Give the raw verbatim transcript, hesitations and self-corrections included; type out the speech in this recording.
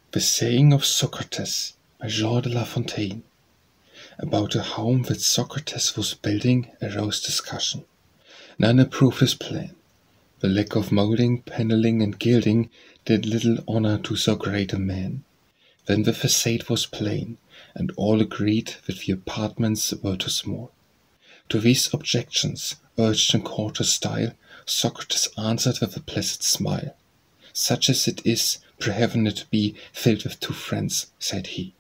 The saying of Socrates by Jean de La Fontaine about a home that Socrates was building arose discussion. None approved his plan. The lack of moulding, paneling, and gilding did little honor to so great a man. Then the façade was plain, and all agreed that the apartments were too small. To these objections, urged in courteous style, Socrates answered with a placid smile. "Such as it is, pray heaven it be filled with two friends," said he.